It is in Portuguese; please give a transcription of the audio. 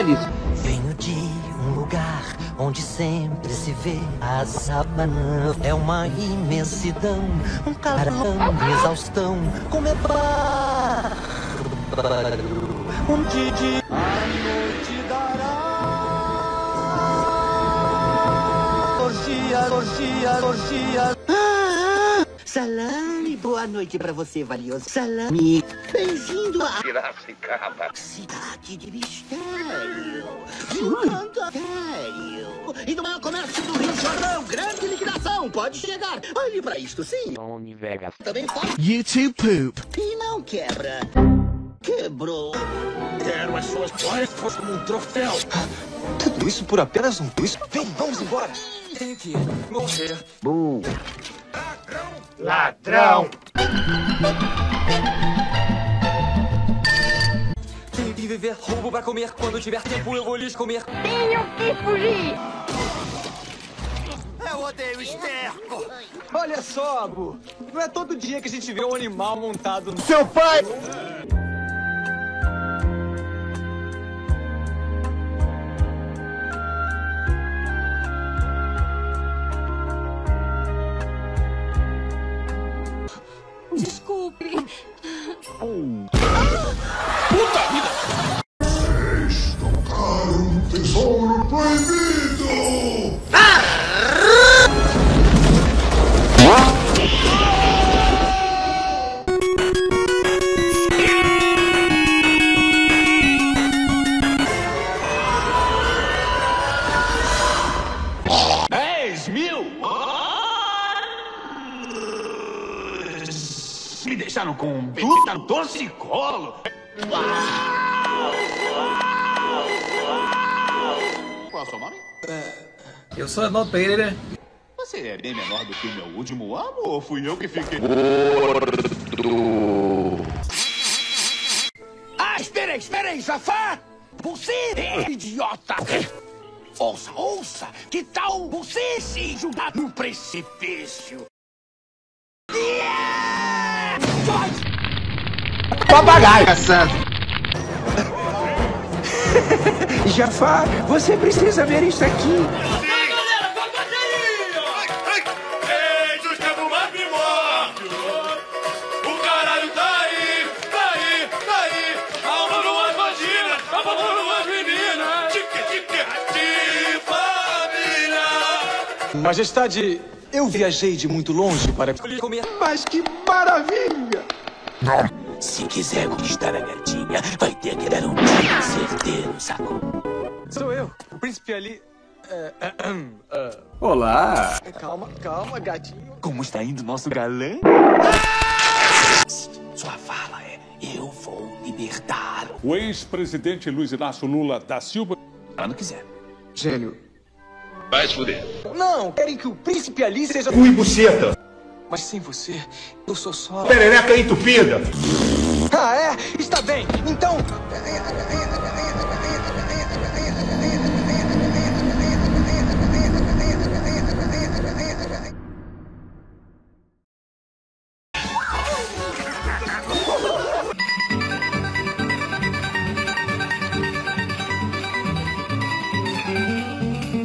feliz. Venho de um lugar onde sempre se vê a sabana. É uma imensidão, um calão, exaustão, como é bárbaro. Onde a noite dará orgia. Salame, boa noite pra você, valioso. Salame, bem-vindo a Piracicaba, cidade de mistério. De um canto sério. E no maior comércio do Rio de Janeiro, grande liquidação, pode chegar. Olhe pra isto, sim. Tony Vegas. Também pode. YouTube poop. E não quebra. Quebrou. Quero as suas costas como um troféu. Tudo isso por apenas um twist? Vem, vamos embora. Tem que morrer. Ladrão! Tenho que viver roubo pra comer. Quando tiver tempo eu vou lhes comer. Tenho que fugir! Eu odeio esterco. Olha só, Abu. Não é todo dia que a gente vê um animal montado no... Seu pai! Desculpe. Tesouro proibido! Me deixaram com um puta torcicolo. Qual é o seu nome? Eu sou Arnaldo Pereira. Você é bem menor do que o meu último ano ou fui eu que fiquei... Ah, espera aí, Jafar! Você é idiota! Ouça! Que tal você se jogar num precipício? Papagaio! Jafar, você precisa ver isso aqui. Ei, Gustavo Mapimóquio! O caralho tá aí! Alma numas vaginas, alma numas meninas! De família! Majestade, eu viajei de muito longe para... Comer. Mas que maravilha! Se quiser conquistar a gatinha, vai ter que dar um tiro certeiro, sacou? Sou eu, o príncipe ali... Olá! Calma, gatinho. Como está indo nosso galã? Sua fala é: eu vou libertar. O ex-presidente Luiz Inácio Lula da Silva... Quando quiser. Gênio. Vai se fuder. Não, querem que o príncipe ali seja... Ui, buceta! Mas sem você, eu sou só... Perereca entupida! Ah, é? Está bem. Então...